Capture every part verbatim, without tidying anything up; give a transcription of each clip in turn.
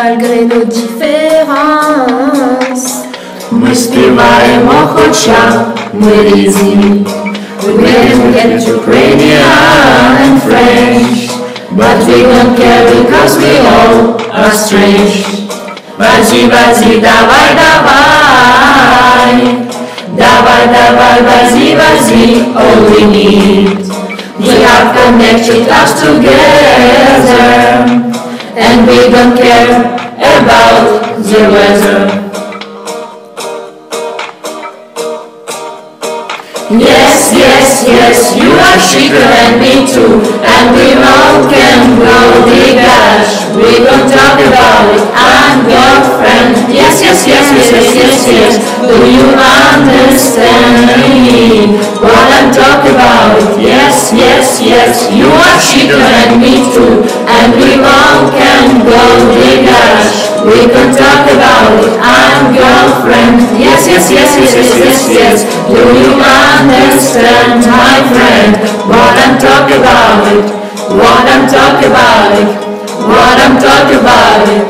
malgré nos différences. Ми співаємо, хоча ми різні. We can get Ukrainian and French, but we don't care because we all are strange. Бази, бази, давай, давай, давай, давай, бази, бази, all we need. We have connected us together, and we don't care about the weather. Yes, yes, yes, you are chic and me too, and we all can go dégage. We don't talk about it, I'm girlfriend. Yes, yes, yes, yes, yes, yes, yes. Do you understand me? What I'm talking about? Yes, yes, yes, you are chic and me too, and we all can go dégage. We can talk about it, I'm girlfriend. Yes, yes, yes, yes, yes, yes, yes. Do you understand, my friend? What I'm talking about it, what I'm talking about it, what I'm talking about it.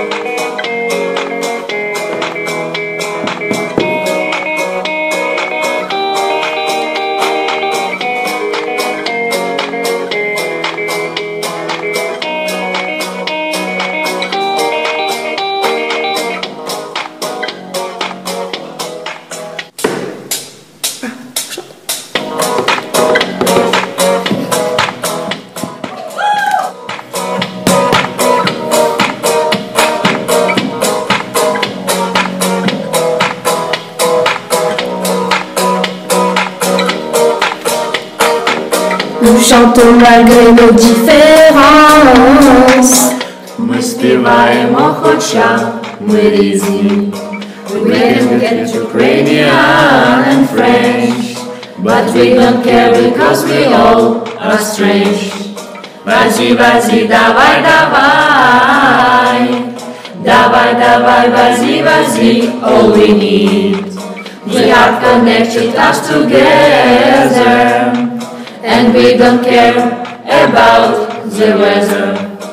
Nous chantons malgré nos différences. Ми співаємо, хоча ми різні. We can get Ukrainian and French, but we don't care because we all are strange. Бази, бази, давай, давай, давай, давай, бази, бази, all we need. We have connected us together, and we don't care about the weather.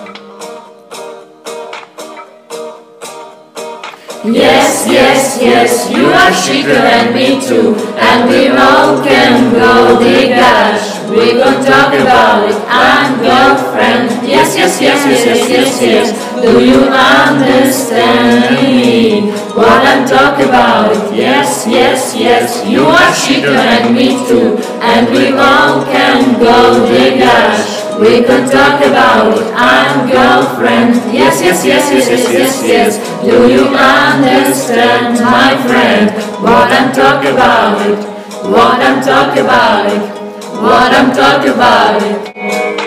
Yes, yes, yes, you are chic and me too, and we all can go dégage. We can talk about it, I'm girlfriend. Yes, yes, yes, yes, yes, yes, yes. Do you understand me? What I'm talking about? Yes, yes, yes, you are chic and me too, and we all can go dégage. We can talk about it, I'm girlfriend. Yes, yes, yes, yes, yes, yes, yes. Do you understand, my friend? What I'm talking about it, what I'm talking about it, what I'm talking about it.